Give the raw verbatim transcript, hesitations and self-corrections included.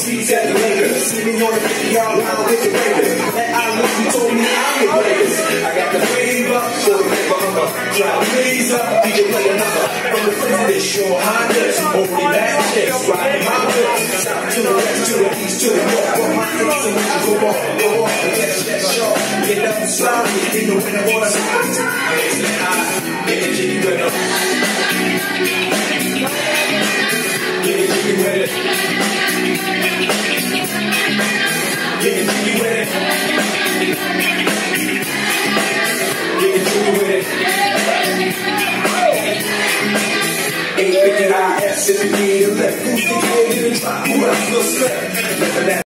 seats at the Lakers. Sitting on the fifty-yard line with the Raiders. That I look, you told me I'm the greatest. I got the flavor for the paper under. Cloud laser, D J play another. From the British shore, Hondas, only bad chicks, riding my whip. South to the west, to the east, to the north. From my face to my go off, go off, and catch that shark. Get up and slide, in the winter water. Makes it high, get it jiggy with it. Get it jiggy with it. Get it jiggy with it. Get it jiggy with it. eight fifty I S if you need a lift. Who's the kid in the drop? Who else will slip?